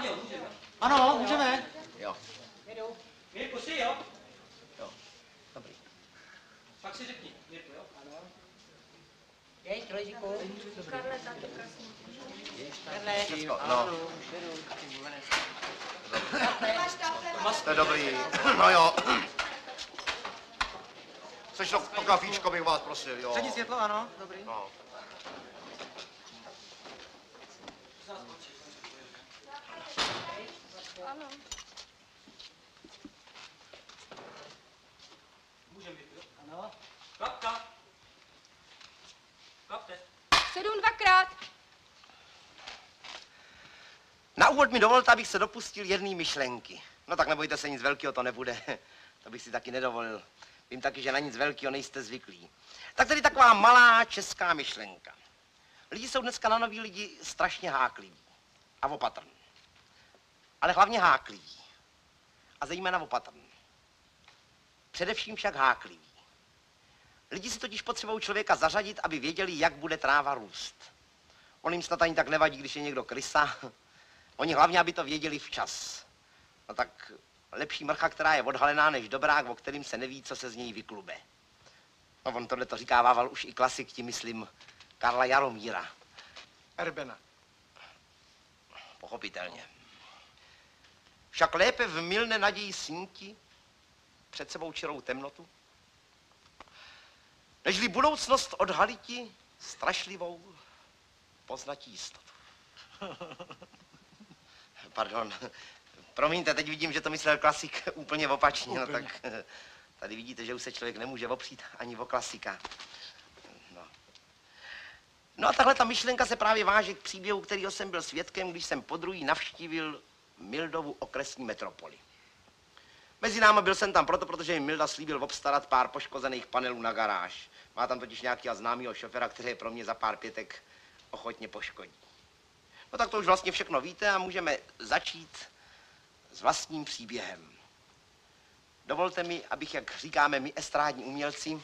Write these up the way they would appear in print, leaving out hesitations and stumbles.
Láďo, můžeme? Ano, můžeme. Jo. Jedu. Mirku, jsi, jo? Jo. Dobrý. Pak si řekni, Mirku, jo? Ano. Jej, trojku. Karle, tato prosím. Karle. Všechno, no. To je dobrý. No jo. Sešlo po kafíčko bych vás prosil, jo. Přední světlo, ano, dobrý. No. Ano. Můžeme, Mirku, jo? Ano. Klapka. Klapte. 7 dvakrát. Na úvod mi dovolte, abych se dopustil jedné myšlenky. No tak nebojte se, nic velkého to nebude. To bych si taky nedovolil. Vím taky, že na nic velkého nejste zvyklí. Tak tedy taková malá česká myšlenka. Lidi jsou dneska na noví lidi strašně hákliví a opatrní. Ale hlavně hákliví. A zejména opatrní. Především však hákliví. Lidi si totiž potřebují člověka zařadit, aby věděli, jak bude tráva růst. On jim snad ani tak nevadí, když je někdo krysa. Oni hlavně, aby to věděli včas. No tak lepší mrcha, která je odhalená, než dobrák, o kterým se neví, co se z něj vyklube. No on tohle to říkával už i klasik, tím myslím Karla Jaromíra. Erbena. Pochopitelně. Však lépe v mylné naději sníti před sebou čirou temnotu, nežli budoucnost odhaliti strašlivou poznatí jistotu. Pardon. Promiňte, teď vidím, že to myslel klasik úplně opačně. No, tak tady vidíte, že už se člověk nemůže opřít ani o klasika. No a tahle ta myšlenka se právě váže k příběhu, kterýho jsem byl svědkem, když jsem podruhý navštívil Mildovu okresní metropoli. Mezi námi byl jsem tam proto, protože mi Milda slíbil obstarat pár poškozených panelů na garáž. Má tam totiž nějakého známého šoféra, který je pro mě za pár pětek ochotně poškodí. No tak to už vlastně všechno víte a můžeme začít s vlastním příběhem. Dovolte mi, abych, jak říkáme my estrádní umělci,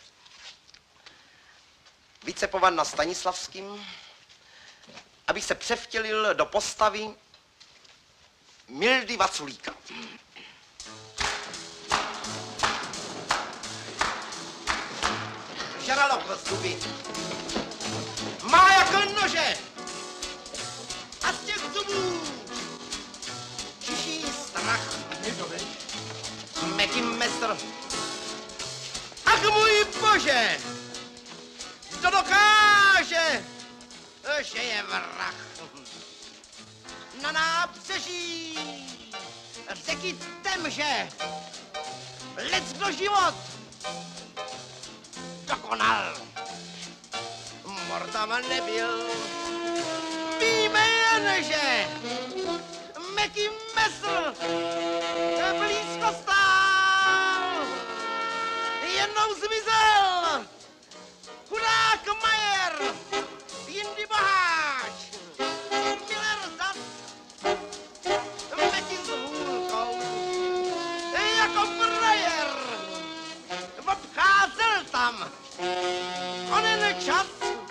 vycepovan na Stanislavským, abych se převtělil do postavy Mildy Vaculíka. Žralok z zuby má jako nože a z těch zubů čiší strach. Meky mestr. Ach můj bože, kdo dokáže, že je vrah. Na nábřeží řeky Temže leckdo život dokonal. Mor tam nebyl, víme jen, že Meky Mestr blízko stál, jednou zmizel chudák Majer, jindy boháč, Miller zas, Meky s hůlkou, jako frajer, obcházel tam onen čas,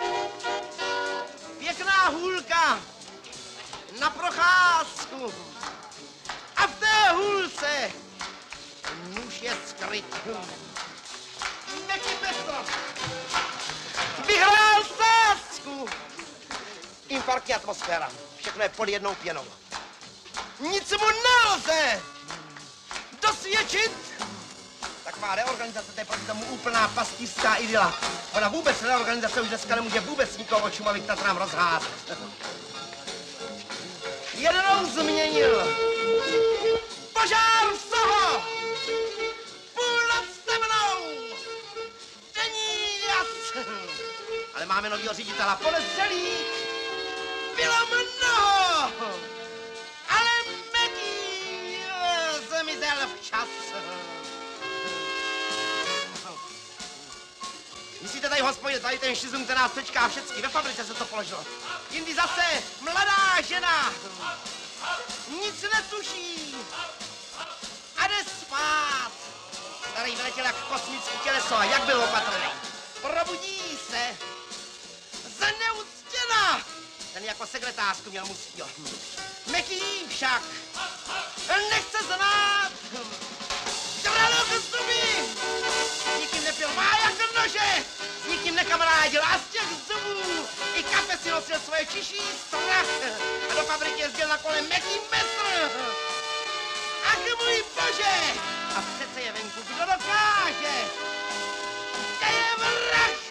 pěkná hůlka na procházku a v té hůlce nůž je skryt. Meky Mestr vyhrál sázku. Infarktní atmosféra. Všechno je pod jednou pěnou. Nic mu nelze dosvědčit. Taková reorganizace, to je proti tomu úplná pastýřská idyla. Ona vůbec reorganizace už dneska nemůže vůbec nikoho od Šumavy k Tatrám rozházet. Jednou změnil požár v Soho. Půl noc temnou. Denní jas. Ale máme novýho ředitela podezřelých. Bylo mnoho. Ale Meky zmizel včas. Myslíte tady, hospodě, tady ten šizum, který nás čeká všecky, ve fabrice se to položilo. Jindy zase mladá žena, nic netuší a jde spát. Starý vyletěl jak kosmický těleso a jak byl opatrný. Probudí se zneuctěna Ten jako sekretářku měl musí. Meký však nechce znát. Dralo k zuby. S nikým nepil mája k nože. S nikým nekamarádil a z těch zubů i kafe si nosil svoje čiší strach. A do fabriky jezdil na kole Meký metr. Ach můj bože. A přece je venku, kdo dokáže. To je vrah.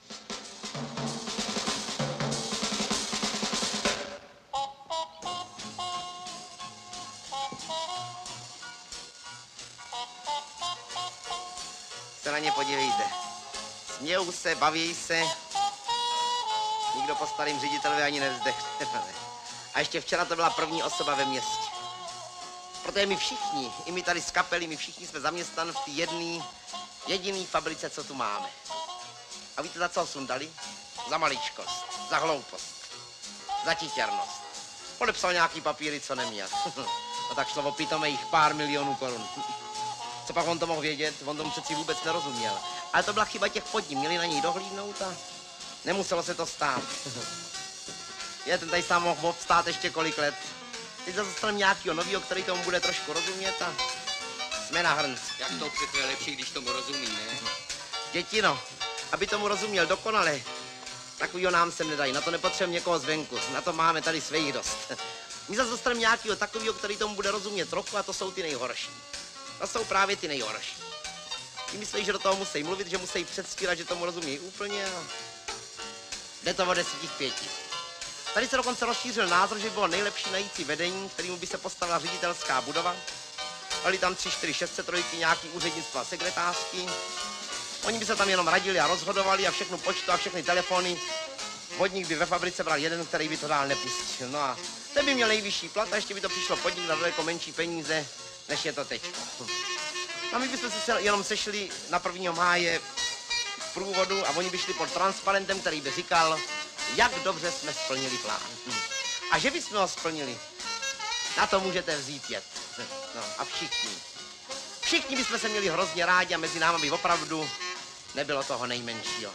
Se na ně podívejte. Smějou se, baví se. Nikdo po starým ředitelovi ani nevzdechne. A ještě včera to byla první osoba ve městě. Protože my všichni, i my tady z kapely, my všichni jsme zaměstnaní v té jediné fabrice, co tu máme. A víte, za co sundali? Za maličkost, za hloupost, za titěrnost. Podepsal nějaký papíry, co neměl. No tak šlo o pitomých pár milionů korun. Co pak on to mohl vědět? On tomu přeci vůbec nerozuměl. Ale to byla chyba těch pod ním, měli na něj dohlídnout a nemuselo se to stát. Je, ten tady sám mohl obstát ještě kolik let. Teď zase dostaneme nějakého novýho, který tomu bude trošku rozumět a jsme na hrnci. Jak to přece je lepší, když tomu rozumí, ne? Dětino, aby tomu rozuměl dokonale, takovýho nám sem nedají, na to nepotřebujeme někoho zvenku, na to máme tady svých dost. My zase dostaneme nějakého takového, který tomu bude rozumět trochu a to jsou ty nejhorší. To jsou právě ty nejhorší. Ti myslí, že do toho musí mluvit, že musí předstírat, že tomu rozumí úplně a jde to o 10 k 5. Tady se dokonce rozšířil názor, že by bylo nejlepší najít si vedení, kterému by se postavila ředitelská budova. Byly tam 3, 4, 603, nějaký úřednictva, sekretářky. Oni by se tam jenom radili a rozhodovali a všechnu poštu a všechny telefony. Vodník by ve fabrice bral jeden, který by to dál nepustil. No a ten by měl nejvyšší plat a ještě by to přišlo podnik na daleko menší peníze, než je to teď. A my bychom se jenom sešli na 1. máje v průvodu a oni by šli pod transparentem, který by říkal, jak dobře jsme splnili plán. A že bychom ho splnili, na to můžete vzít jet. No a všichni. Všichni bychom se měli hrozně rádi a mezi námi by opravdu nebylo toho nejmenšího.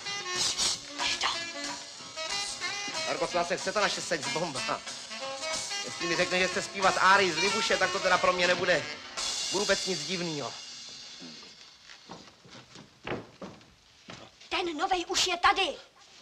Marko, co se chce ta naše sex bomba? Jestli mi řekne, že chce zpívat árii z Libuše, tak to teda pro mě nebude vůbec nic divného. Ten novej už je tady.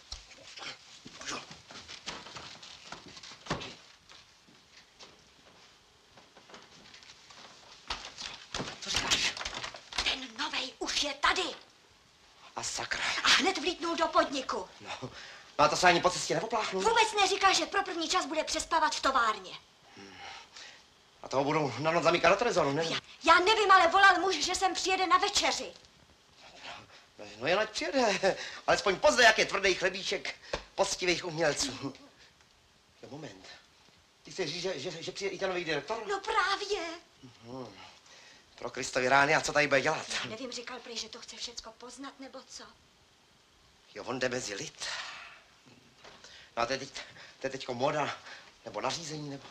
Co říkáš? Ten novej už je tady. A sakra. A hned vlítnul do podniku. No a to se ani po cestě nepopláchnu. Vůbec neříkal, že pro první čas bude přespávat v továrně. A toho budou na noc zamíkat do trezoru, ne? Já nevím, ale volal muž, že sem přijede na večeři. No jen ať přijede. Alespoň pozde, jak je tvrdý chlebíček poctivých umělců. No moment. Ty chceš říct, že přijde i ten nový direktor? No právě. Pro Kristovi rány, a co tady bude dělat? Já nevím, říkal prý, že to chce všecko poznat, nebo co? Jo, on jde mezi lid. No a to je teďko moda, nebo nařízení, nebo...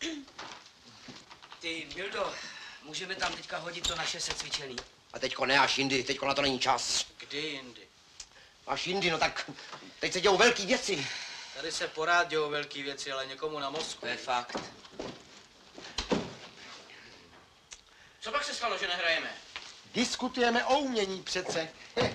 Ty, Mildo, můžeme tam teďka hodit to naše secvičený? A teďko ne, až jindy, teďko na to není čas. Kdy jindy? Až jindy, no tak teď se dějou velký věci. Tady se porád dějou velký věci, ale někomu na mozku. To je fakt. Co pak se stalo, že nehrajeme? Diskutujeme o umění přece.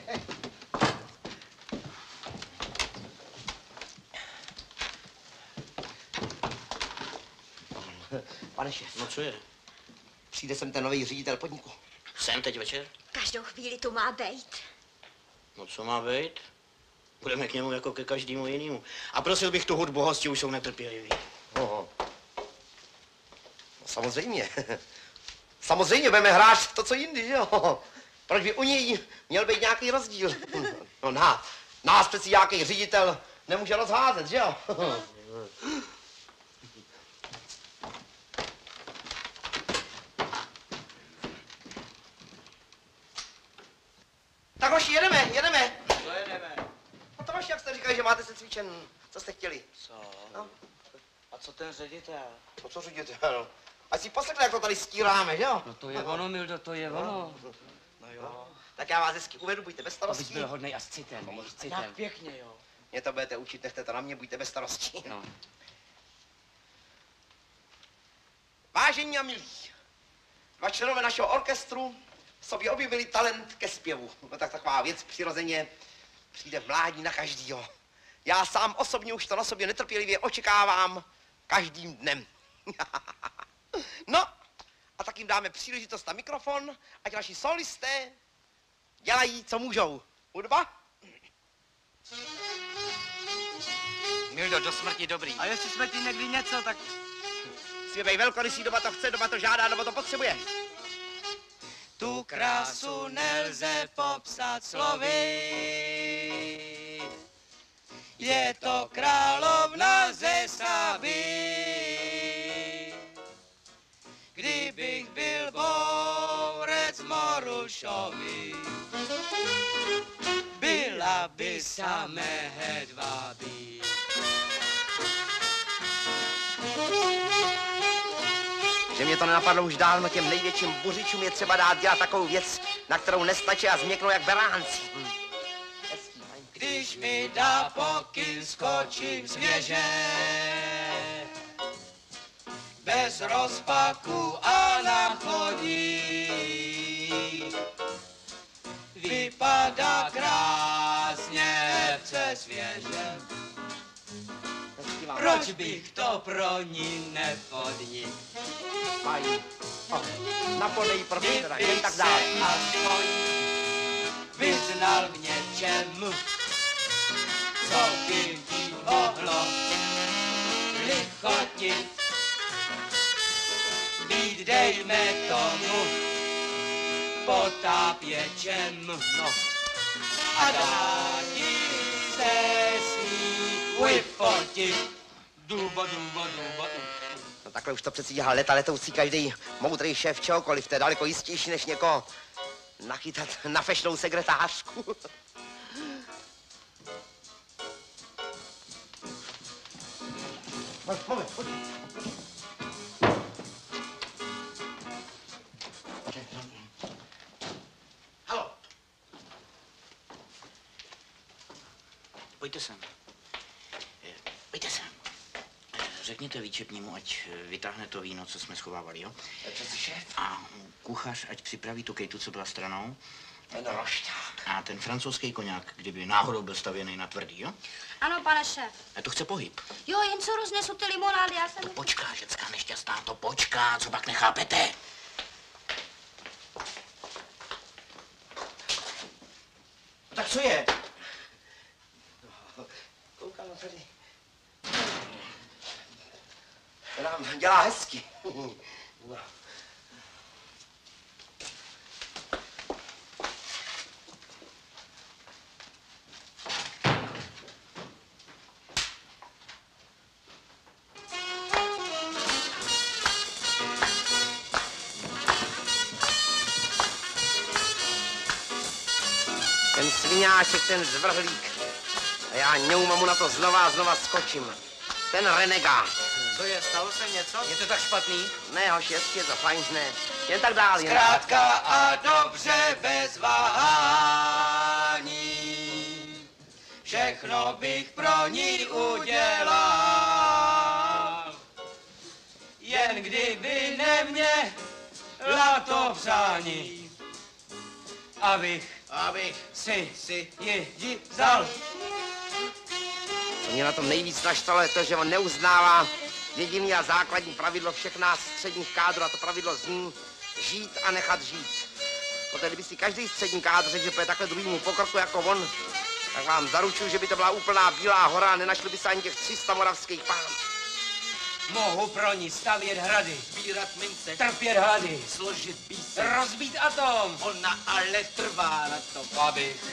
Pane šéf, No co je? přijde sem ten nový ředitel podniku. Jsem teď večer? Každou chvíli tu má bejt. No co má být? Budeme k němu jako ke každému jinému. A prosil bych tu hudbu, hosti už jsou netrpěliví. No, samozřejmě. Samozřejmě budeme hrát to, co jindy, že jo? Proč by u něj měl být nějaký rozdíl? No nás přeci nějaký ředitel nemůže rozházet, že jo? Tak hoši, jedeme. Co jedeme? No to hoši, jak jste říkali, že máte se cvičen, co jste chtěli? Co? No. A co ten ředitel? No co ředitel? Ať si poslechne, jak to tady stíráme, že jo? No to je ono, Mildo, to je ono. No jo. Tak já vás hezky uvedu, buďte bez Abys starostí. byl hodnej a s citem, víš, s citem. Pěkně, jo. Mě to budete učit, nechte to na mě, buďte bez starostí. No. Vážení a milí, dva členové našeho orchestru v sobě objevili talent ke zpěvu. No tak taková věc přirozeně přijde v mládí na každýho. Já sám osobně už to na sobě netrpělivě očekávám každým dnem. No, a tak jim dáme příležitost na mikrofon, ať naši solisté dělají, co můžou. Hudba? Mildo, do smrti dobrý. A jestli jsme ti někdy něco, tak Zpěvej velkorysý, doba to chce, doba to žádá, doba to potřebuje. tu krásu nelze popsat slovy. Je to královna ze Sáby. Kdybych byl bourec Morušovi, byla by samé hedvábí. Že mě to nenapadlo už dávno, těm největším buřičům je třeba dát dělat takovou věc, na kterou nestačí a změknou jak beránci. Když mi dá pokyn, skočím svěže, bez rozpaku a na chodík. Vypadá krásně přes svěže, proč bych to pro ní nepodnik? Mají. Na podej, prosím, teda, jen Kdybych tak se dále. aspoň vyznal v něčem, co by ti mohlo lichotit. Být, dejme tomu, potápěčem, No, a dát ti se s ní vyfotit. Duba, duba, duba. no takhle už to přeci dělal leta letoucí každý moudrý šéf čehokoliv, to je daleko jistější, než někoho nachytat na fešnou sekretářku. Moment, pojď. Halo. Pojďte sem. Pojďte sem. Řekněte výčepnímu, ať vytáhne to víno, co jsme schovávali, jo? Co jsi šéf? A kuchař, ať připraví tu kejtu, co byla stranou. Ten rošťák. A ten francouzský koněk, kdyby náhodou byl stavěný na tvrdý, jo? Ano, pane šéf. A to chce pohyb. Jo, jen co roznesu ty limonády, já jsem... Počká, ženská nešťastná, to počká, co pak nechápete? No tak co je? Koukám na tady. To nám dělá hezky. No. Ten sviňáček, ten zvrhlík. A já ňouma mu na to znova a znova skočím. Ten renegát. Co je, stalo se něco? Je to tak špatný? Ne, hoši, je to fajn, ne. Jen tak dál, jen. Zkrátka a dobře bez váhání, všechno bych pro ní udělal. Jen kdyby neměla to přání, abych si ji vzal. Mě na tom nejvíc naštvalo je to, že on neuznává jediný a základní pravidlo všech nás středních kádrů, a to pravidlo zní žít a nechat žít. Protože kdyby si každý střední kádr řekl, že půjde takhle druhýmu pokrku jako on, tak vám zaručuju, že by to byla úplná bílá hora a nenašli by se ani těch 300 moravských pánů. Mohu pro ní stavět hrady, Sbírat mince, trpět hlady, složit píseň. rozbít atom, Ona ale trvá na to. abych,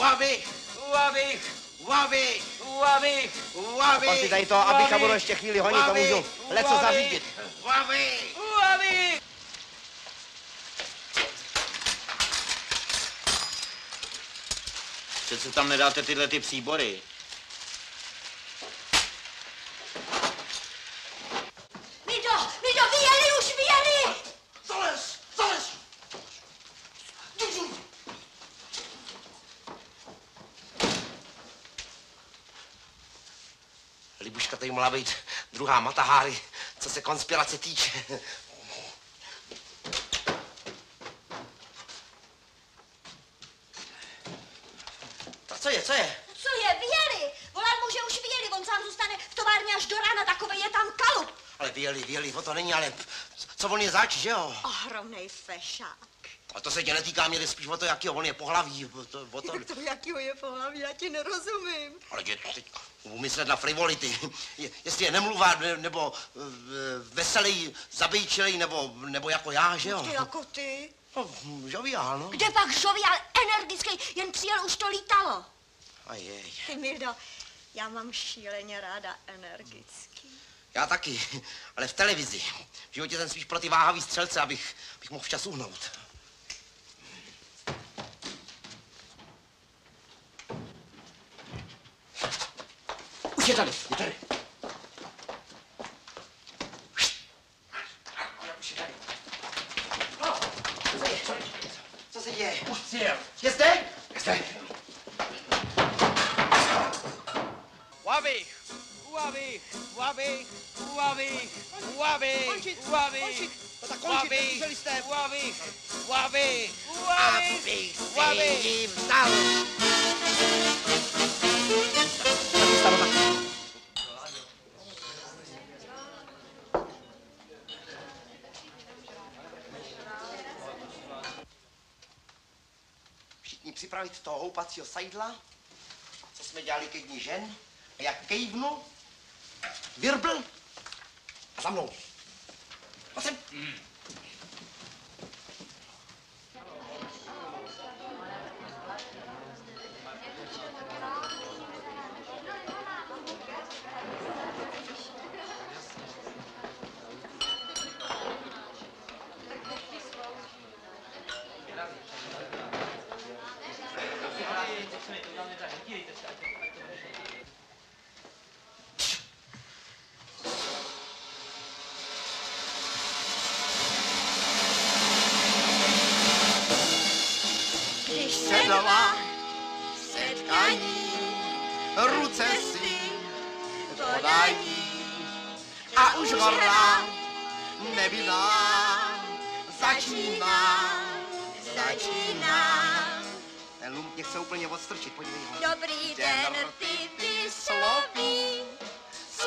Pak si tady to, abych a budu ještě chvíli honit, to můžu leco zařídit. Přece tam nedáte tyhle ty příbory. Mido, vyjeli už, vyjeli! Zalez! Libuška tady mohla být druhá Mataháry, co se konspirace týče. Co je? Co je? Vyjeli. Volat mu, že už vyjeli. On sám zůstane v továrně až do rána. Takový je tam kalup. Ale vyjeli, o to není, ale co on je zač, že jo? Ohromnej fešák. A to se tě netýká, mě jde spíš o to, jaký on je pohlaví. O to... To jakýho je pohlaví, já ti nerozumím. Ale jde teď umyslet na frivolity. Jestli je nemluvá, nebo veselý, zabejčilej, nebo jako já, že jo? Ty jako ty. No, žoviál, no. Kde pak žoviál, energický, jen přijel, už to lítalo. Ajej. Ty, Mildo, já mám šíleně ráda energický. Já taky, ale v televizi. V životě jsem spíš pro ty váhavý střelce, abych mohl včas uhnout. Už je tady, je tady. Už je tady. Co se děje? Už přijel. Je zde? Je zde. Uavich, No tak končíte, slyšeli jste? Abych se jim vzdal. Všichni připravit toho houpacího sajdla, co jsme dělali ke dní žen, a jak kejvnu, virbl a za mnou. A sem. Když Se dala setkání, ruce si podají a už hora nevinná začíná. Ten lump mě chce úplně odstrčit, podívej ho. Dobrý den, ty vysloví S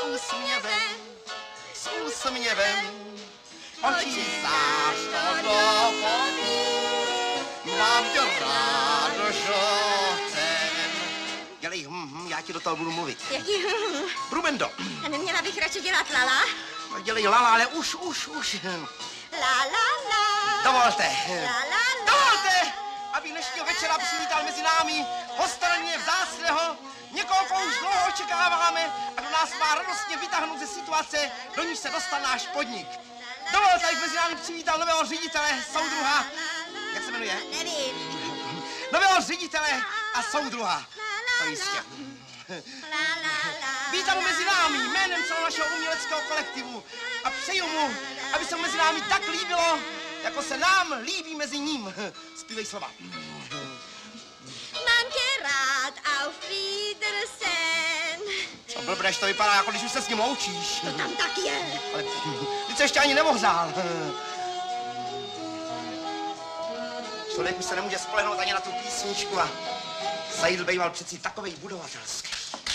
úsměvem, oči zář to dopoví, mám tě rád, žotem. Dělej, já ti do toho budu mluvit. Jaký Brumendo, A neměla bych radši dělat lala? no dělej lala, ale už. La la la. Dovolte. La la la. Dovolte, aby dnešního večera přivítal mezi námi hostaně vzácného, někoho, koho už dlouho očekáváme a kdo nás má radostně vytáhnout ze situace, do níž se dostal náš podnik. Dovolte, abych mezi námi přivítal nového ředitele, soudruha, jak se jmenuje? Nevím. Nového ředitele a soudruha. To jistě. La la la. Vítám ho mezi námi jménem celého našeho uměleckého kolektivu a přeju mu, aby se mu mezi námi tak líbilo, jako se nám líbí mezi ním. Zpívej slova. Mám tě rád, auf Wiedersehen. Co blbneš, to vypadá, jako když už se s ním loučíš. To tam tak je. Ale ty se ještě ani nemohřál. Člověk už se nemůže spolehnout ani na tu písničku a Sajdl býval přeci takovej budovatelský.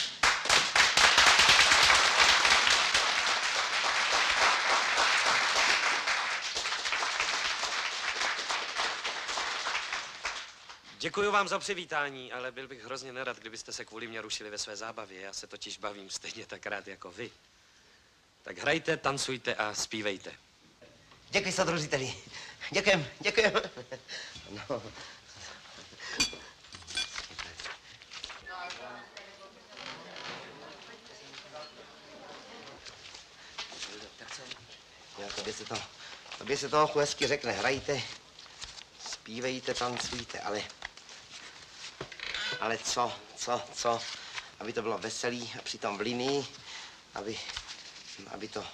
Děkuji vám za přivítání, ale byl bych hrozně nerad, kdybyste se kvůli mě rušili ve své zábavě. Já se totiž bavím stejně tak rád jako vy. Tak hrajte, tancujte a zpívejte. Děkuji, soudružiteli. Děkujem. No. Jo, tobě se to hezky řekne. Hrajte, zpívejte, tancujte, ale co? Aby to bylo veselý a přitom v linii, aby to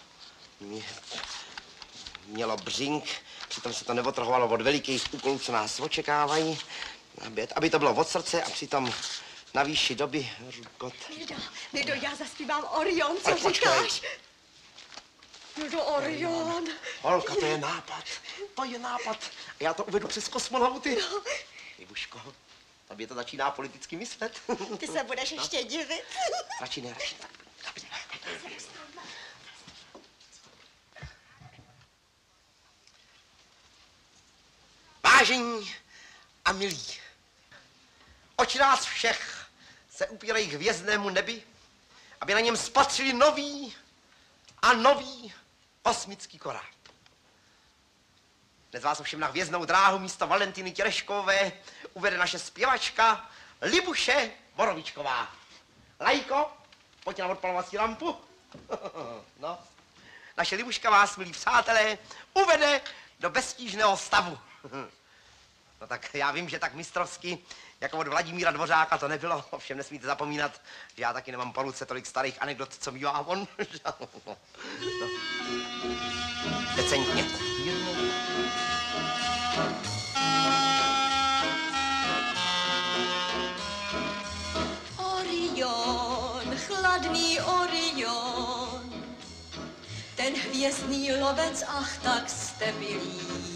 mělo břink, přitom se to neotrhovalo od velikých úkolů, co nás očekávají, aby to bylo od srdce a přitom na výši doby rukot. Mildo, já zaspívám Orion, co Ale počkej. říkáš? Mildo, Orion. Holka, to je nápad. A já to uvedu přes kosmonauty. Ibuško, Tobě to začíná politicky myslet. Ty se budeš ještě divit. Radši ne, radši tak. Vážení a milí, oči nás všech se upírají k hvězdnému nebi, aby na něm spatřili nový a nový kosmický koráb. Dnes vás ovšem na hvězdnou dráhu místo Valentiny Těreškové uvede naše zpěvačka Libuše Borovičková. Lajko, pojď na odpalovací lampu. No, naše Libuška vás, milí přátelé, uvede do beztížného stavu. No tak já vím, že tak mistrovsky, jako od Vladimíra Dvořáka to nebylo, ovšem nesmíte zapomínat, že já taky nemám po ruce tolik starých anekdot, co mývá on. No. Decentně. Orion, chladný Orion, ten hvězdný lovec, ach tak jste milý.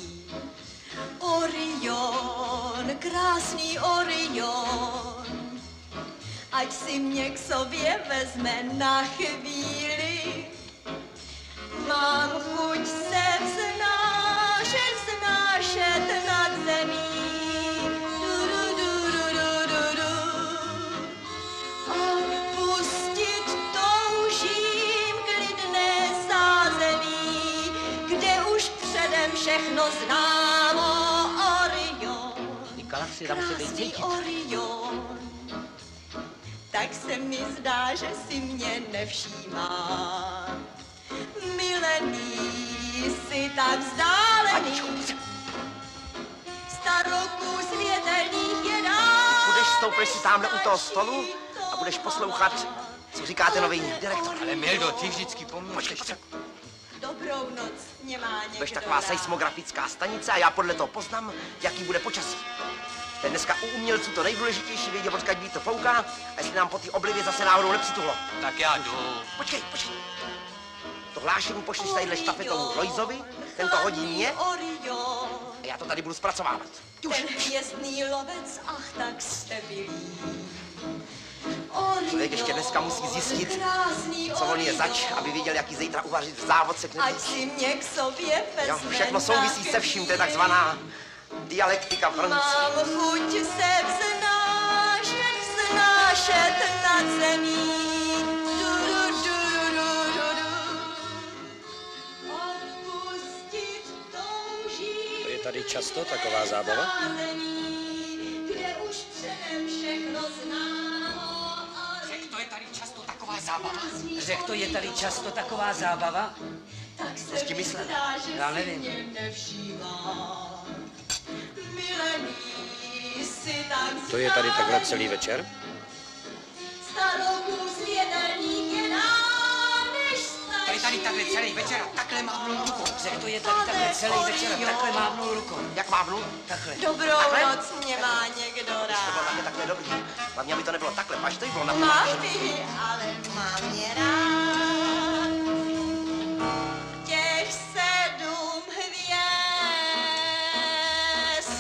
Orion, krásný Orion, ať si mě k sobě vezme na chvíli. Mám chuť se vznášet nad zemí. Opustit toužím klidné zázemí, kde už předem všechno známo. Krásný Orion, tak se mi zdá, že si mě nevšímá. Milený si tak vzdálený, staroků světelných je dál. Budeš stoupit si tamhle u toho stolu a budeš poslouchat, co říkáte nový direktor. Ale Mildo, ty vždycky po mně. Počkej. Dobrou noc, nemá někdo Budeš taková rád. seismografická stanice a já podle toho poznám, jaký bude počasí. To je dneska u umělců to nejdůležitější, vědět, odkud vítr fouká a jestli nám po té oblivě zase náhodou nepřituhlo. Tak já jdu. Počkej. To hlášení pošleš tadyhle štafetou Lojzovi, ten to hodí mě Orion, a já to tady budu zpracovávat. ten hvězdný lovec, ach tak jste milí. Člověk ještě dneska musí zjistit, co on je zač, aby věděl, jaký zítra uvařit v závodce k Ať si mě k sobě vezme. Jo, všechno souvisí se vším, to je takzvaná dialektika francouzská. Mám chuť se vznášet nad zemí. Opustit touží. To je tady často taková zábava? Kde už předem všechno známo. Řekl, to je tady často taková zábava. Řekl, to je tady často taková zábava. Tak se tím mi myslel? zdá, že Já si nevím. mě nevšímá. Milený si tak To je tady takhle celý večer? staroků světelných je dál, než To je tady takhle celý večer a takhle mávnul rukou. Řekl, to je tady takhle celý večer a takhle mávnul rukou. Jak mávnu? Takhle. Dobrou Takhle? noc mě má někdo To bylo rád. takhle dobrý. Hlavně, aby to nebylo takhle, až to jí bylo na Máš ty, ale mám mě rád. Těch 7 hvězd.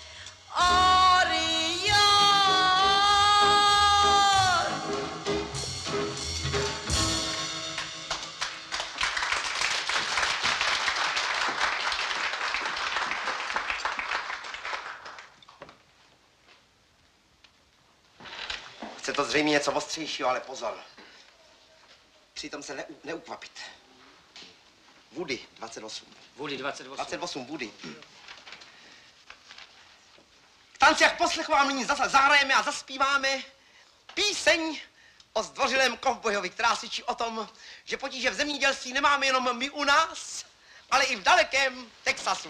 Orion. Chce to zřejmě něco ostřejšího, ale pozor. Přitom se neukvapit. Woody 28. Vůli 28. 28 Woody. K tanci, jak poslech vám nyní zase zahrajeme a zaspíváme píseň o zdvořilém kovbojovi, která svědčí o tom, že potíže v zemědělství nemáme jenom my u nás, ale i v dalekém Texasu.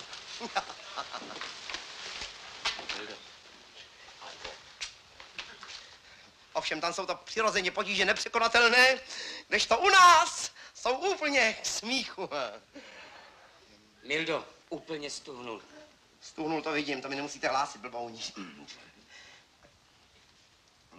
Ovšem, tam jsou to přirozeně potíže nepřekonatelné, kdežto u nás jsou úplně k smíchu. Mildo, úplně stuhnul. Stuhnul, to vidím, to mi nemusíte hlásit, blbouni. No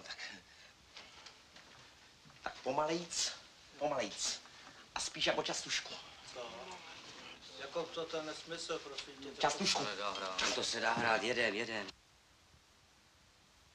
tak pomalejc. A spíš jako častušku. Jako co ten nesmysl, prosím tě. Častušku. To se dá hrát jeden.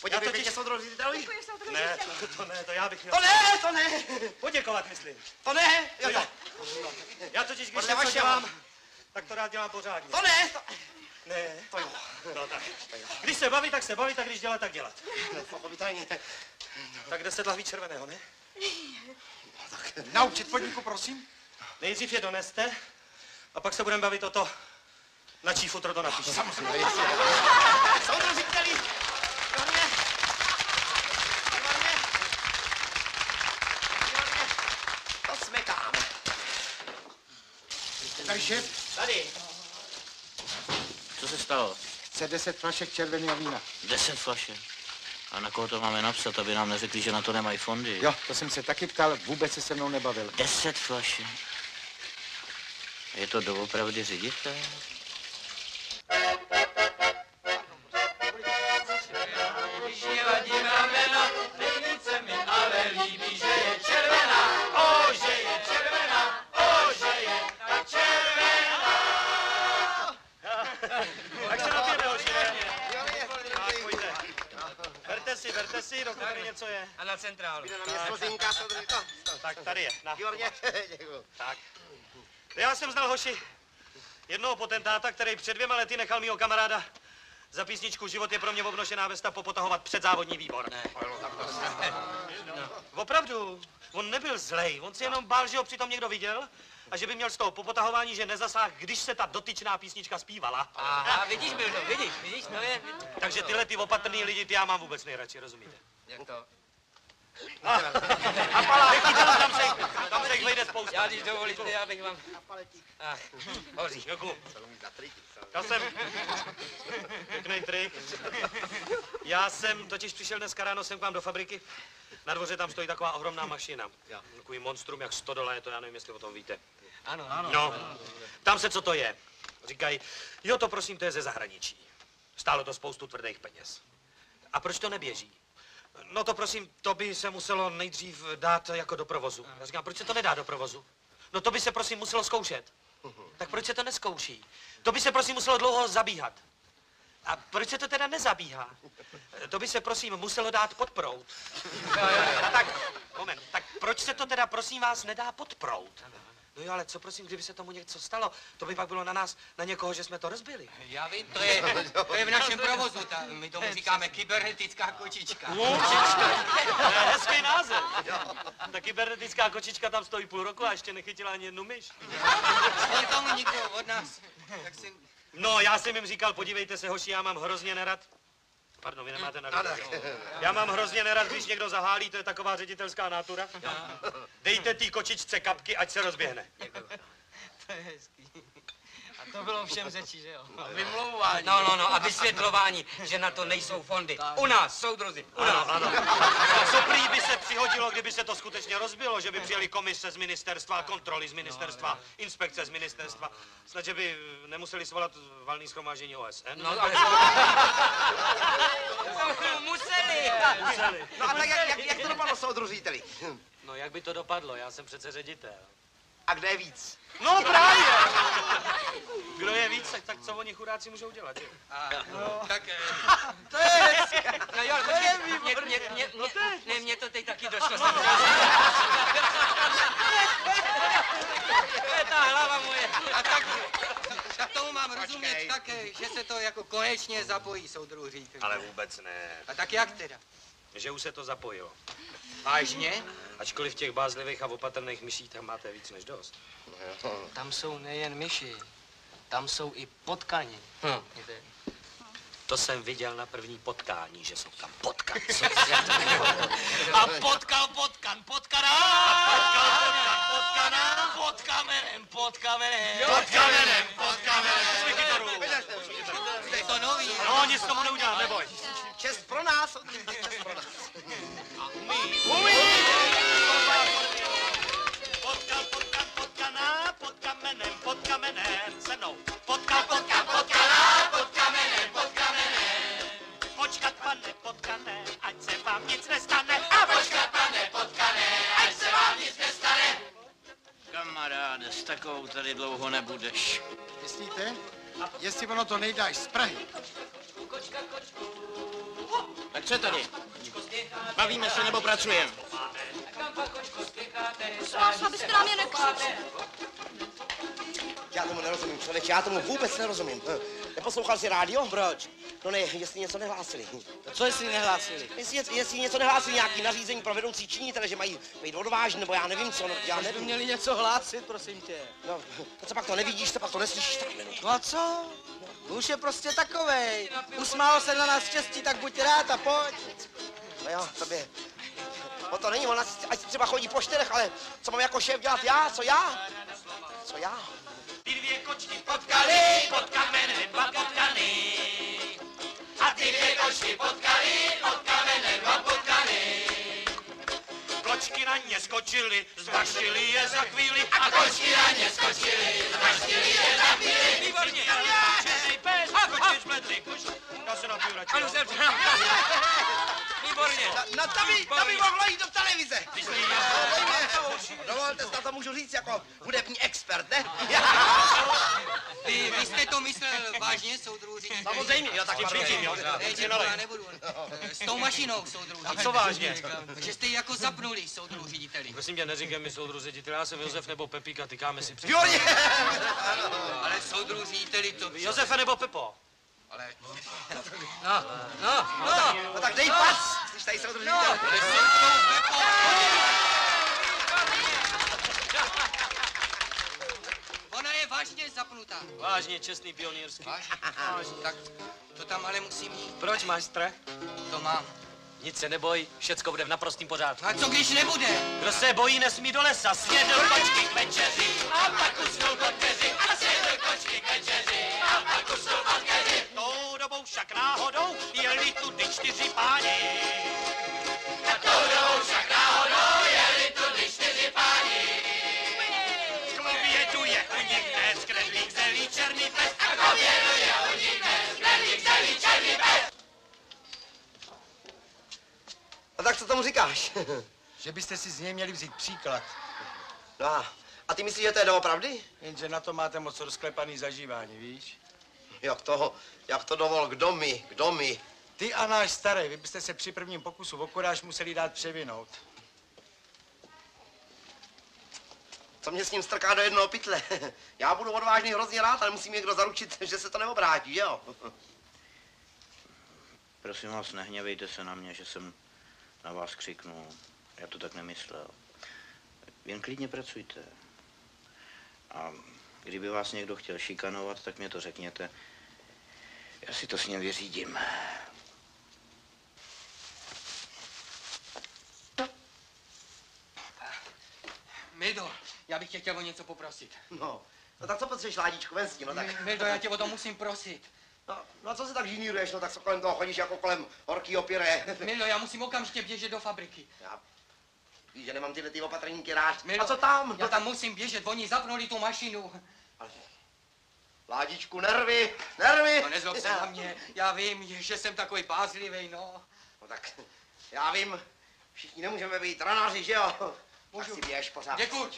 Poděkuji totiž- pěkně soudruhu řediteli. Děkuji, soudruhu Ne, řediteli. to ne, to já bych měl. To ne, Poděkovat, myslím. to ne, jo, Já totiž, když Podle něco vašeho. dělám, tak to rád dělám pořádně. to ne, Ne, to jo. no tak. Když se baví, tak když dělat, tak dělat. Pochopitelně. Tak 10 lahví červeného, ne? Naučit podniku, prosím. Nejdřív je doneste, a pak se budeme bavit o to, na čí futro to napíše. Samozřejmě. Soudruhu řediteli. Výborně. Výborně. Výborně. To smekáme. Tady šéf Tady. Co se stalo? chce 10 flašek červeného vína. 10 flašek. A na koho to máme napsat, aby nám neřekli, že na to nemají fondy? Jo, to jsem se taky ptal, vůbec se mnou nebavil. 10 flašek. Je to doopravdy ředitel? Když je vadí ramena, nejvíce mi ale líbí, že je červená. O, že je červená, o, že je tak červená. Tak se napijeme, hoši, ne? Tak, pojďte. Berte si, dokud tady něco je. A na centrálu. Na mě slozinka, soudruhu. Tak, tady je. Na. Výborně. Děkuji. Tak. Já jsem znal, hoši, jednoho potentáta, který před 2 lety nechal mýho kamaráda za písničku Život je pro mě obnošená vesta popotahovat předzávodní výbor. Ne. Opravdu, on nebyl zlej, on si jenom bál, že ho přitom někdo viděl a že by měl z toho popotahování, že nezasáhl, když se ta dotyčná písnička zpívala. Aha, vidíš, Bildo, vidíš, to je... Takže tyhle ty opatrný lidi, ty já mám vůbec nejradši, rozumíte? Jak to? A palátky, tam se jich vejde spousta. Já, když dovolíte, já bych vám... Ach, hoří. Děkuju. Já jsem... Pěkný trik. Já jsem totiž přišel dneska ráno sem k vám do fabriky. Na dvoře tam stojí taková ohromná mašina. Takový monstrum, jak stodola je to, já nevím, jestli o tom víte. Ano. No, tam se, co to je. Říkají, jo, to prosím, to je ze zahraničí. Stálo to spoustu tvrdých peněz. A proč to neběží? No to prosím, to by se muselo nejdřív dát jako do provozu. Já říkám, proč se to nedá do provozu? No to by se prosím muselo zkoušet. Tak proč se to neskouší? To by se prosím muselo dlouho zabíhat. A proč se to teda nezabíhá? To by se prosím muselo dát pod proud. Tak, moment, tak proč se to teda prosím vás nedá pod proud? No jo, ale co prosím, kdyby se tomu něco stalo, to by pak bylo na nás, na někoho, že jsme to rozbili. Já vím, to je v našem provozu, my tomu říkáme kybernetická kočička. Kočička, hezký název. Ta kybernetická kočička tam stojí půl roku a ještě nechytila ani jednu myš. Kvůli tomu nikdo od nás, tak si... No, já jsem jim říkal, podívejte se, hoši, já mám hrozně nerad. Pardon, vy nemáte na Já mám hrozně nerad, když někdo zahálí, to je taková ředitelská nátura. Dejte té kočičce kapky, ať se rozběhne. To je hezký. A to bylo všem řečí, že jo? Vymlouvání. No, a vysvětlování, že na to nejsou fondy. U nás, soudruzi, u nás. Ano. A co prý by se přihodilo, kdyby se to skutečně rozbilo, že by přijeli komise z ministerstva, kontroly z ministerstva, inspekce z ministerstva. Snad, že by nemuseli svolat valný shromáždění OSN. No, ale... Museli. No a tak jak to dopadlo, soudruhu řediteli? No, jak by to dopadlo? Já jsem přece ředitel. A kde je víc? No právě! Kdo je víc, tak co oni chudáci můžou dělat, že? Tak... To je hezké. No jo, počkej, mě to teď taky došlo. To je ta hlava moje. A tak tomu mám rozumět tak, že se to jako konečně zapojí, soudruhu řediteli. Ale vůbec ne. A tak jak teda? Že už se to zapojilo. Vážně? Ačkoliv těch bázlivých a opatrných myší tam máte víc než dost. Tam jsou nejen myši, tam jsou i potkani. To jsem viděl na první potkání, že jsou tam potkani. A potkal potkan, potkaná! Potkaná! Pod kamenem, pod kamenem! Pod kamenem, pod kamenem! Je to nový. No, nic tomu neudělám, neboj. Čest pro nás, čest pro nás. Potkal, potkan, potkaná, pod kamenem, se mnou. Potkal, potkan, potkaná, pod kamenem. Počkat, pane potkane, ať se vám nic nestane. A počkat, pane potkane, ať se vám nic nestane. Kamaráde, s takovou tady dlouho nebudeš. Myslíte? Jestli ono to nejdáš z Prahy. Kočka, kočku. Tak co tady? Bavíme se nebo pracujeme? Vás, abyste nám je nekřičeli. Já tomu nerozumím, člověče, já tomu vůbec nerozumím. Neposlouchal jsi rádio? Proč? No ne, jestli něco nehlásili. Co jestli nehlásili? Jestli něco nehlásili, nějaký nařízení pro vedoucí činitele, že mají být odvážní, nebo já nevím co, no, já By nevím. měli něco hlásit, prosím tě. No, to co pak to nevidíš, to pak to neslyšíš, tak minut. No a co? Už je prostě takovej. Usmálo se na nás štěstí, tak buď rád a pojď. No jo, tobě. O to není, ona ať si třeba chodí po čtyřech, ale co mám jako šéf dělat já, co já? Co já? Ty dvě kočky potkali, pod kamenem dva potkany. A ty dvě kočky potkali, pod kamenem dva potkany. Kočky na ně skočily, zvaštili je za chvíli. A kočky na ně skočili, zvaštili je za chvíli. Výborně! Černý pes, kočič bledrý kuš. Já se napiju radši. Ano, jsem Výborně. No to by mohlo jít do televize. Dovolte, snad to můžu říct jako hudební expert, ne? Vy jste to myslel vážně, soudruži? Samozřejmě, jo, tak Cvičím, jo. Já nebudu. S tou mašinou, soudruži. A co vážně? Že jste ji jako zapnuli, soudruži řediteli. Prosím tě, neříkej mi soudru ředitel, já jsem Josef nebo Pepíka, tykáme si před. Výborně! Ale soudruži řediteli to... Josefe nebo Pepo? Ale... No tak dej pas, když tady jsou držitel. Ale soudruži Pepo! Ona je vážně zapnutá. Vážně, čestný pionýrský. Vážně? Tak to tam ale musím jít. Proč máš strach? To mám. Nic se neboj, všecko bude v naprostým pořádku. A co když nebude? Kdo se bojí, nesmí do lesa, snědl kočky k večeři. A pak usnul pod keři, a sjedl kočky k večeři. A pak usnul pod keři. Tou dobou však náhodou jeli tudy 4 páni. A tou dobou však náhodou jeli tudy 4 páni. V klubě tu je u nich dnes kredlík zelí černý pes. A v obědu je u nich dnes kredlík zelí černý pes. A tak co tomu říkáš? Že byste si z něj měli vzít příklad. No a ty myslíš, že to je doopravdy? Jenže na to máte moc rozklepaný zažívání, víš? Jak to dovol, kdo my? Ty a náš starý, vy byste se při prvním pokusu o kuráž museli dát převinout. Co mě s ním strká do jednoho pytle? Já budu odvážný hrozně rád, ale musí mi někdo zaručit, že se to neobrátí, že jo? Prosím vás, nehněvejte se na mě, že jsem na vás křiknul. Já to tak nemyslel. Jen klidně pracujte. A kdyby vás někdo chtěl šikanovat, tak mě to řekněte. Já si to s ním vyřídím. Mildo, já bych tě chtěl o něco poprosit. No tak co potřebuješ, Ládičku, ven s tím, no tak. Mildo, já tě o to musím prosit. No co se tak žiníruješ, no tak co kolem toho chodíš jako kolem horkýho pyré. Mildo, já musím okamžitě běžet do fabriky. Víš, že nemám tyhle ty opatrníky rád. Mildo, A co tam? Já tam musím běžet, oni zapnuli tu mašinu. Ládičku, nervy! No nezlob se na mě, já vím, že jsem takový bázlivý, no. No tak, já vím, všichni nemůžeme být ranáři, že jo? Můžu. Tak si běž pořád. Děkuj.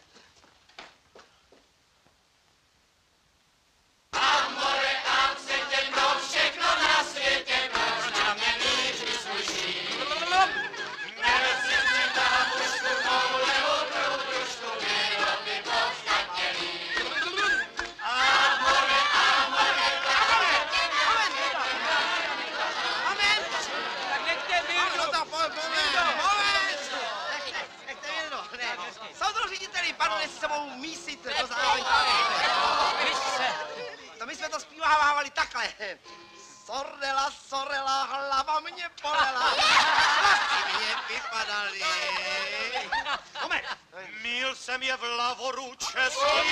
Amore, am se tě mnou, všechno na světě mnou, proč na mě míří sluší. Nevezím si na mužku mou levou proudušku, mělo by podstatně líp. Amore, amore, Moment! Tak nechte Mildu. No tak moment! Nechte Mildu, ne. Soudru řediteli, pardon, jestli se mohou mísit do zároveň. To my jsme to zpívávali takhle. Sorela, hlava mě bolela, vlasy mě vypadaly. Moment! Míl jsem je v lavoruče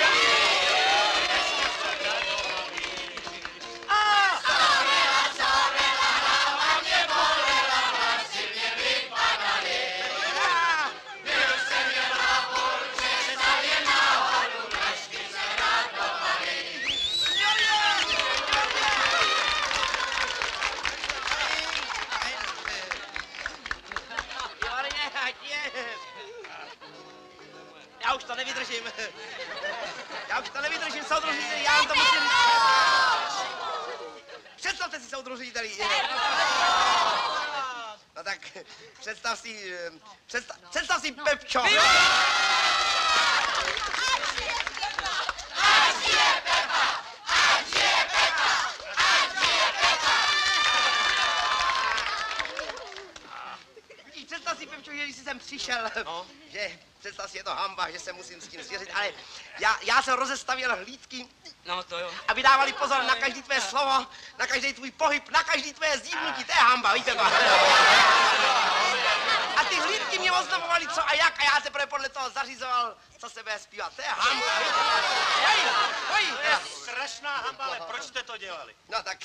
hlava mě bolela, vlasy mě vypadaly. Byl jsem je na burče, stal je nahoru, prašky se radovaly. Já už to nevydržím. Soudru řediteli, já vám to musím říct. Představte si, soudru řediteli. tak představ si Pepčo. Představ si, Pepčo, že když jsi sem přišel, že představ si, je to hamba, že se musím s tím svěřit, ale já jsem rozestavil hlídky, No to jo. aby dávali pozor na každý tvé slovo, na každý tvůj pohyb, na každý tvé zdívnutí, to je hamba, víte to. A ty hlídky mě oznamovaly co a jak a já teprve podle toho zařizoval, co se bude zpívat, to je hamba. To je strašná hamba, ale proč jste to dělali? No tak,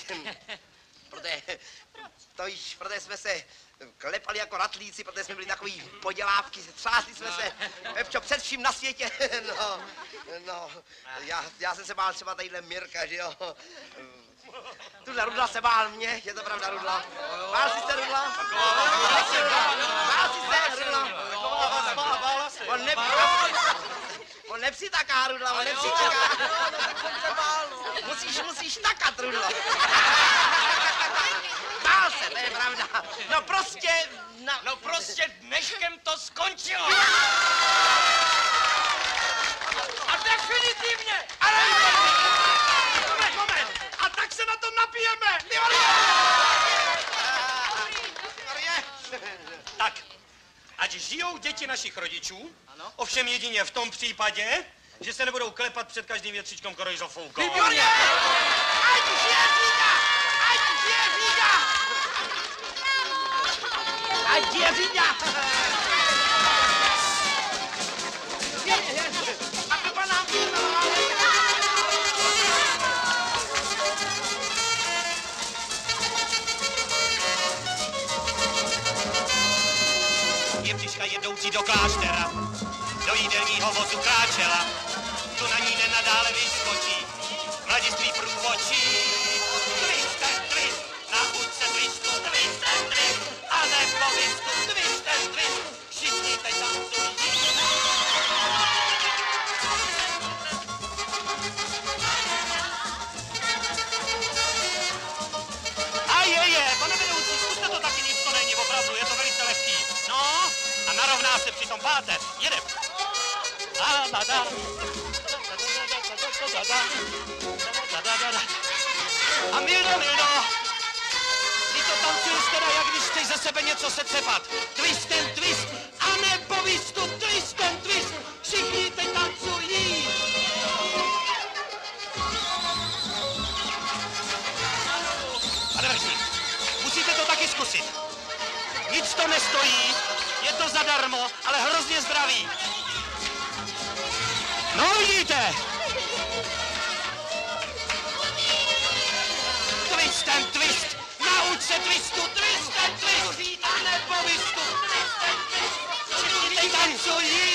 protože jsme se klepali jako ratlíci, protože jsme byli takový podělávky, třásli jsme se, Pepčo, před vším na světě, já jsem se bál třeba tadyhle Mirka, že jo. Tuhle Rudla se bál mě, je to pravda, Rudla? Bál jsi se, Rudla? Bál jsi se, Rudla? On nepřitaká, Rudla, on nepřitaká. Musíš takat, Rudla. Bál se, to je pravda. No prostě dneškem to skončilo. A definitivně. Ale moment. A tak se na to napijeme. Tak, ať žijou děti našich rodičů, ovšem jedině v tom případě, že se nebudou klepat před každým větříčkom korejzofoukou. Výborně! Ať žije Říďa! Ať žije Říďa! Ať žije Říďa! A Pepa nám Jeptiška jedoucí do kláštera, do jídelního vozu kráčela, tu na ní nenadále vyskočí, mladiství průvočí. Twist and twist, na hudce twistu, twist and twist, a nebo vistu, twist and twist, všichni teď tancují. A pane vedoucí, zkuste to taky, nic to není, opravdu, je to velice lehký. No, a narovná se při tom páteř. Jedem. A Mildo, ty to tancuješ teda, jak když chceš ze sebe něco setřepat. Twist and twist, a nebo vistu, twist and twist, všichni teď tancují. Pane vrchník, musíte to taky zkusit. Nic to nestojí, je to zadarmo, ale hrozně zdravý. No vidíte. Twist and twist, nauč se twistu, twist and twist, a nebo vistu, twist and twist, všichni teď tancují.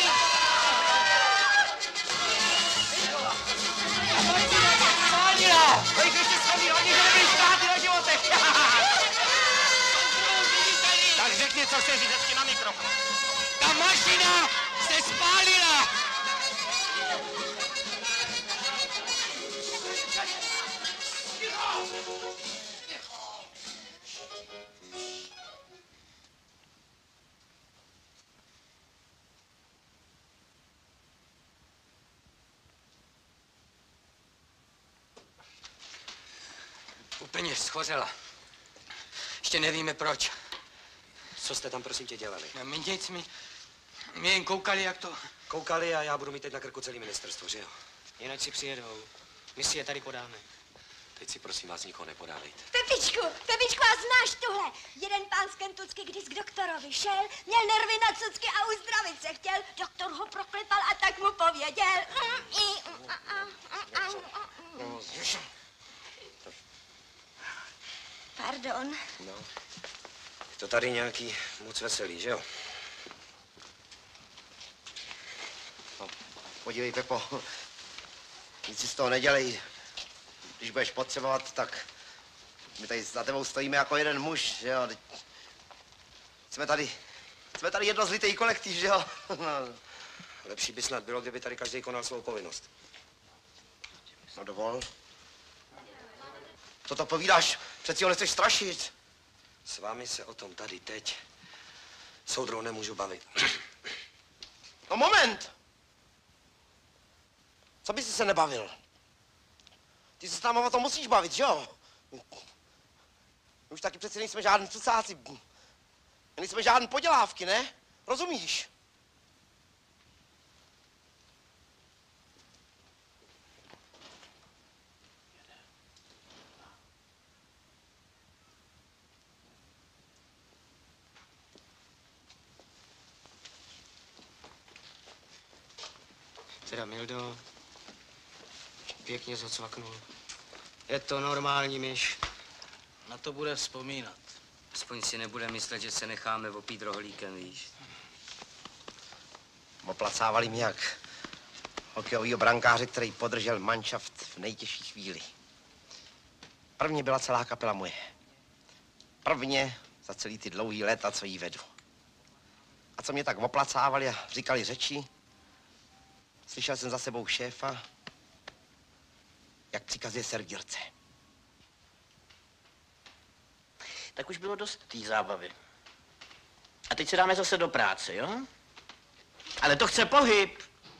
Tak řekni, co chceš říct hezky na mikrofon. Ta mašina se spálila. Úplně schořela. Ještě nevíme proč. Co jste tam, prosím tě, dělali? No, my nic, my jen koukali, jak to... Koukali a já budu mít teď na krku celý ministerstvo, že jo? Jinak si přijedou. My si je tady podáme. Teď si prosím vás nikoho nepodávejte. Pepičku, a znáš tuhle? Jeden pán z Kentucky, když k doktorovi šel, měl nervy na cucky a uzdravit se chtěl. Doktor ho proklepal a tak mu pověděl. Pardon. No. Je to tady nějaký moc veselý, že jo? No, podívej, Pepo, nic si z toho nedělej. Když budeš potřebovat, tak my tady za tebou stojíme jako jeden muž, že jo? Jsme tady jednozlitý kolektiv, že jo? No. Lepší by snad bylo, kdyby tady každý konal svou povinnost. No dovol. Co to povídáš? Přeci ho nechceš strašit. S vámi se o tom tady teď Soudruhu nemůžu bavit. No moment! Co by si se nebavil? Ty se s náma o tom musíš bavit, že jo? My už taky přece nejsme žádný cucáci. My nejsme žádný podělávky, ne? Rozumíš? Teda Mildo, pěkně zacvaknul. Je to normální myš. Na to bude vzpomínat. Aspoň si nebude myslet, že se necháme opít rohlíkem, víš. Oplacávali mě jak hokejovýho brankáře, který podržel manšaft v nejtěžší chvíli. Prvně byla celá kapela moje. Prvně za celý ty dlouhý léta, co jí vedu. A co mě tak oplacávali a říkali řeči, slyšel jsem za sebou šéfa, jak přikazuje servírce. Tak už bylo dost té zábavy. A teď se dáme zase do práce, jo? Ale to chce pohyb.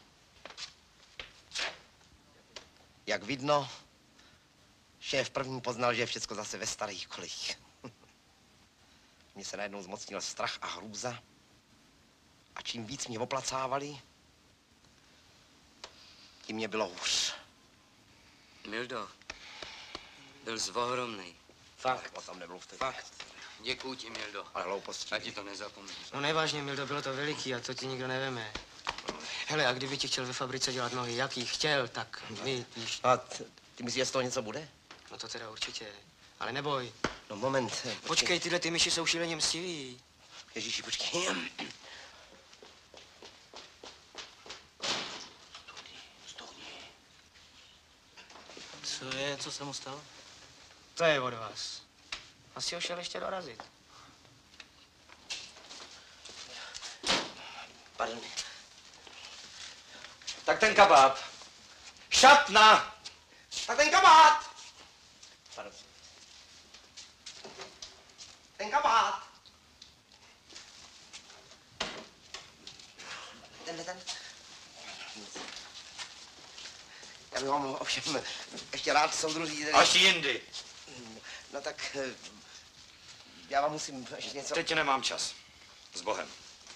Jak vidno, šéf první poznal, že je všecko zase ve starých kolích. Mně se najednou zmocnil strach a hrůza. A čím víc mě oplacávali, tím mě bylo hůř. Mildo, byl jsi ohromnej. Fakt. O tom nemluvte. Fakt. Děkuju ti, Mildo. Ale hlouposti. Já ti to nezapomenu. No nevážně, Mildo, bylo to veliký a to ti nikdo neveme. Hele, a kdyby ti chtěl ve fabrice dělat nohy, jaký chtěl, tak my, víš. A ty myslíš, že z toho něco bude? No to teda určitě. Ale neboj. No moment. Počkej, tyhle ty myši jsou šíleně mstivý. Ježíši, počkej. Co je, co se mu stalo? To je od vás. Asi ho šel ještě dorazit. Pardon. Tak ten kabát. Šatna! Tak ten kabát! Pardon. Ten kabát! Ten. Já bych vám ovšem ještě rád soudruží. Až jindy. No tak já vám musím ještě něco... Teď nemám čas. S Bohem.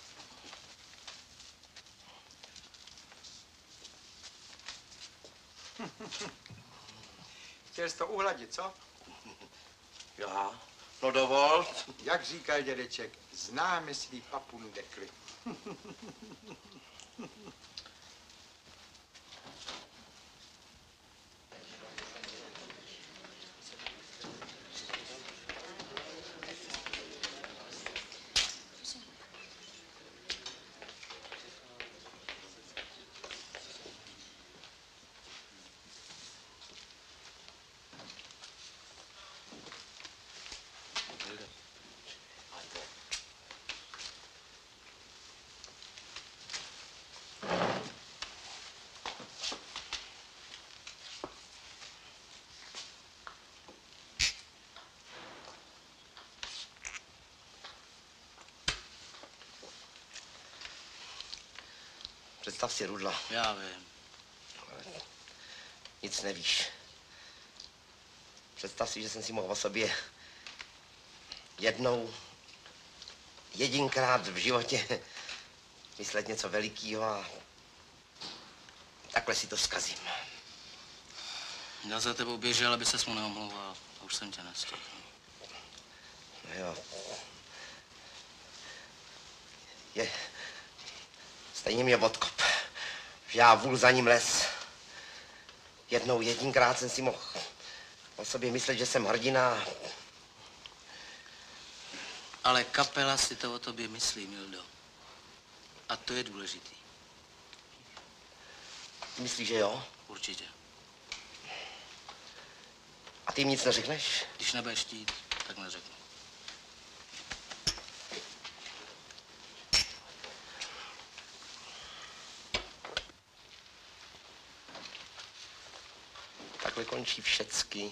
Chtěl jsi to uhladit, co? Já? No dovol. Jak říkal dědeček, známe svý papun dekly. Představ si, Rudlo. Já vím. Nic nevíš. Představ si, že jsem si mohl o sobě jedinkrát v životě myslet něco velikýho a takhle si to zkazím. Já za tebou běžel, aby ses mu neomlouval. A už jsem tě nestihl. No jo. Stejně mě odkop. Já vůl za ním les. Jedinkrát jsem si mohl o sobě myslet, že jsem hrdina. Ale kapela si to o tobě myslí, Mildo. A to je důležitý. Ty myslíš, že jo? Určitě. A ty jim nic neřekneš? Když nebudeš chtít, tak neřeknu. Takhle končí všecky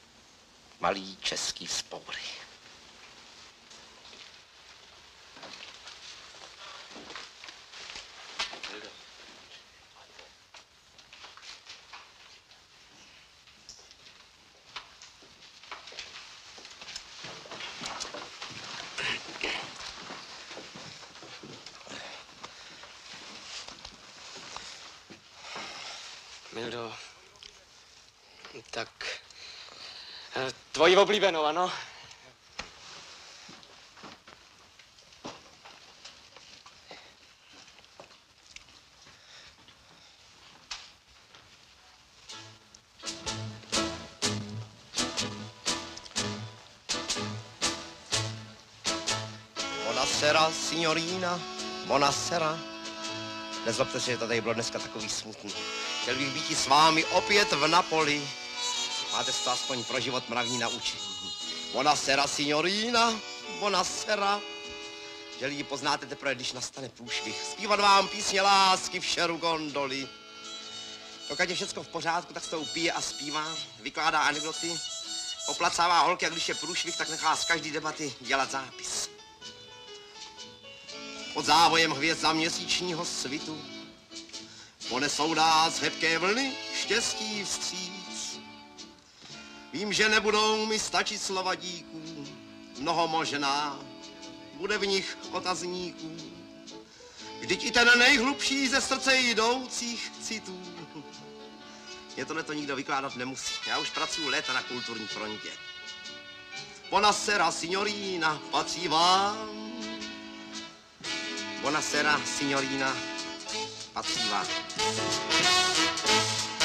malý český vzpoury. Mildo, tak tvoji oblíbenou, ano? Buonasera, signorina, buonasera. Nezlobte se, že to tady bylo dneska takový smutný. Chtěl bych být s vámi opět v Napoli. Máte se to aspoň pro život mravní naučení. Buonasera, signorina, buonasera. Že lidi poznáte teprve, když nastane průšvih. Zpívat vám písně lásky v šeru gondoly. Pokud je všecko v pořádku, tak se to upije a zpívá, vykládá anekdoty, oplacává holky a když je průšvih, tak nechá z každé debaty dělat zápis. Pod závojem hvězd za měsíčního svitu ponesou nás hebké vlny štěstí vstříc. Vím, že nebudou mi stačit slova díků, mnoho možná, bude v nich otazníků. Vždyť i ten nejhlubší ze srdce jdoucích citů. Mě tohleto nikdo vykládat nemusí, já už pracuji léta na kulturní frontě. Buonasera, signorina, patří vám. Buonasera, signorina, patří vám.